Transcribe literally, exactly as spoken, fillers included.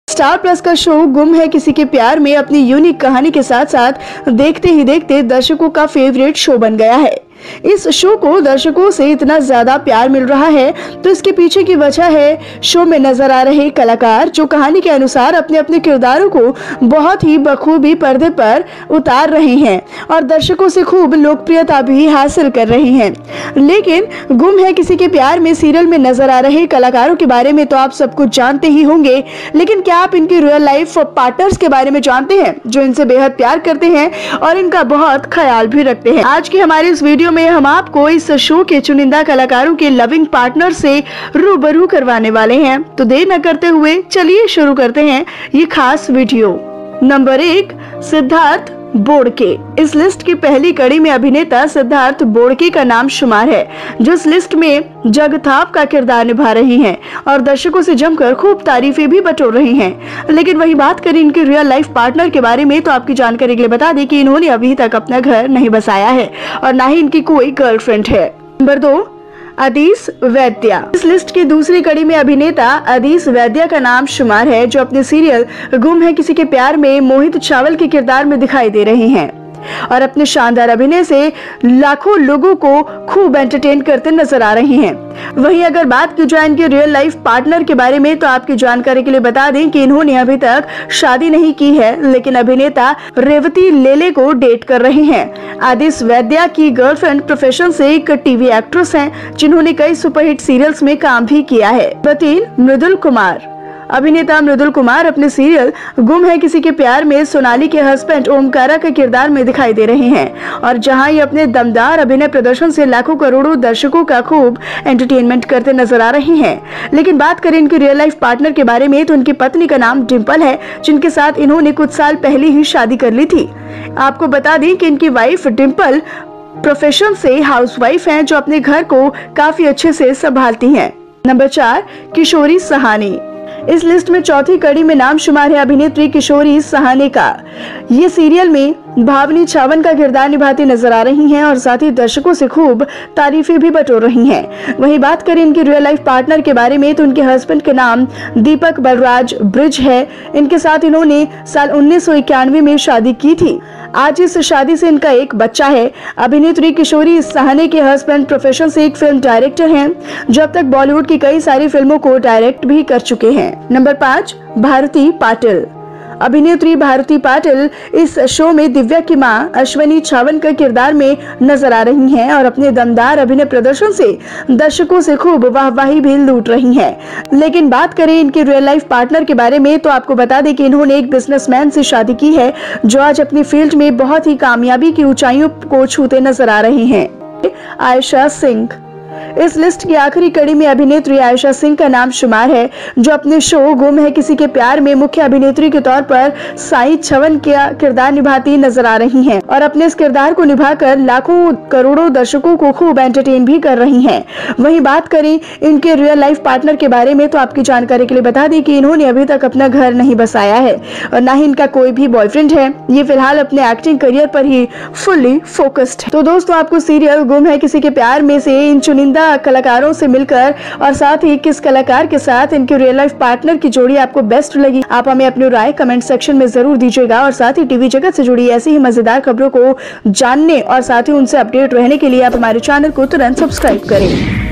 Star plus का show गुम है किसी के प्यार में अपनी यूनिक कहानी के साथ साथ देखते ही देखते दर्शकों का फेवरेट शो बन गया है। इस शो को दर्शकों से इतना ज्यादा प्यार मिल रहा है तो इसके पीछे की वजह है शो में नजर आ रहे कलाकार जो कहानी के अनुसार अपने अपने किरदारों को बहुत ही बखूबी पर्दे पर उतार रहे हैं और दर्शकों से खूब लोकप्रियता भी हासिल कर रहे हैं। लेकिन गुम है किसी के प्यार में सीरियल में नजर आ रहे कलाकारों के बारे में तो आप सब कुछ जानते ही होंगे, लेकिन क्या आप इनकी रियल लाइफ पार्टनर्स के बारे में जानते हैं जो इनसे बेहद प्यार करते हैं और इनका बहुत ख्याल भी रखते हैं। आज की हमारी इस वीडियो में हम आपको इस शो के चुनिंदा कलाकारों के लविंग पार्टनर से रूबरू करवाने वाले हैं। तो देर न करते हुए चलिए शुरू करते हैं ये खास वीडियो। नंबर एक, सिद्धार्थ बोडके। इस लिस्ट की पहली कड़ी में अभिनेता सिद्धार्थ बोडके का नाम शुमार है जो इस लिस्ट में जगताप का किरदार निभा रही हैं और दर्शकों से जमकर खूब तारीफें भी बटोर रही हैं। लेकिन वही बात करें इनके रियल लाइफ पार्टनर के बारे में तो आपकी जानकारी के लिए बता दें कि इन्होंने अभी तक अपना घर नहीं बसाया है और न ही इनकी कोई गर्लफ्रेंड है। नंबर दो, अदीस वैद्या। इस लिस्ट की दूसरी कड़ी में अभिनेता अदीस वैद्या का नाम शुमार है जो अपने सीरियल गुम है किसी के प्यार में मोहित चावल के किरदार में दिखाई दे रहे हैं और अपने शानदार अभिनय से लाखों लोगों को खूब एंटरटेन करते नजर आ रही हैं। वहीं अगर बात की जाए इनके रियल लाइफ पार्टनर के बारे में तो आपकी जानकारी के लिए बता दें कि इन्होंने अभी तक शादी नहीं की है, लेकिन अभिनेता रेवती लेले को डेट कर रहे हैं। आदिश वैद्या की गर्लफ्रेंड प्रोफेशन से एक टीवी एक्ट्रेस हैं जिन्होंने कई सुपरहिट सीरियल्स में काम भी किया है। तीन, मृदुल कुमार। अभिनेता मृदुल कुमार अपने सीरियल गुम है किसी के प्यार में सोनाली के हस्बैंड ओमकारा के किरदार में दिखाई दे रहे हैं और जहां ये अपने दमदार अभिनय प्रदर्शन से लाखों करोड़ों दर्शकों का खूब एंटरटेनमेंट करते नजर आ रहे हैं। लेकिन बात करें इनके रियल लाइफ पार्टनर के बारे में तो उनकी पत्नी का नाम डिम्पल है जिनके साथ इन्होंने कुछ साल पहले ही शादी कर ली थी। आपको बता दें कि इनकी वाइफ डिम्पल प्रोफेशन से हाउसवाइफ हैं जो अपने घर को काफी अच्छे से संभालती हैं। नंबर चार, किशोरी सहानी। इस लिस्ट में चौथी कड़ी में नाम शुमार है अभिनेत्री किशोरी सहानी का। ये सीरियल में भावनी छावन का किरदार निभाती नजर आ रही हैं और साथ ही दर्शकों से खूब तारीफें भी बटोर रही हैं। वहीं बात करें इनकी रियल लाइफ पार्टनर के बारे में तो उनके हस्बैंड के नाम दीपक बलराज ब्रिज है। इनके साथ इन्होंने साल उन्नीस सौ इक्यानवे में शादी की थी। आज इस शादी से इनका एक बच्चा है। अभिनेत्री किशोरी सहानी के हस्बैंड प्रोफेशन से एक फिल्म डायरेक्टर हैं जो अब तक बॉलीवुड की कई सारी फिल्मों को डायरेक्ट भी कर चुके हैं। नंबर पाँच, भारती पाटिल। अभिनेत्री भारती पाटिल इस शो में दिव्या की मां अश्वनी छावन का किरदार में नजर आ रही हैं और अपने दमदार अभिनय प्रदर्शन से दर्शकों से खूब वाहवाही भी लूट रही हैं। लेकिन बात करें इनके रियल लाइफ पार्टनर के बारे में तो आपको बता दें कि इन्होंने एक बिजनेसमैन से शादी की है जो आज अपनी फील्ड में बहुत ही कामयाबी की ऊंचाइयों को छूते नजर आ रहे हैं। आयशा सिंह। इस लिस्ट की आखिरी कड़ी में अभिनेत्री आयशा सिंह का नाम शुमार है जो अपने शो गुम है किसी के प्यार में मुख्य अभिनेत्री के तौर पर साई छवन का किरदार निभाती नजर आ रही हैं और अपने इस किरदार को निभाकर लाखों करोड़ों दर्शकों को खूब एंटरटेन भी कर रही हैं। वहीं बात करें इनके रियल लाइफ पार्टनर के बारे में तो आपकी जानकारी के लिए बता दें कि इन्होंने अभी तक अपना घर नहीं बसाया है और न ही इनका कोई भी बॉयफ्रेंड है। ये फिलहाल अपने एक्टिंग करियर पर ही फुल्ली फोकस्ड है। तो दोस्तों, आपको सीरियल गुम है किसी के प्यार में से इन चुनिंदा कलाकारों से मिलकर और साथ ही किस कलाकार के साथ इनके रियल लाइफ पार्टनर की जोड़ी आपको बेस्ट लगी, आप हमें अपनी राय कमेंट सेक्शन में जरूर दीजिएगा। और साथ ही टीवी जगत से जुड़ी ऐसी ही मजेदार खबरों को जानने और साथ ही उनसे अपडेट रहने के लिए आप हमारे चैनल को तुरंत सब्सक्राइब करें।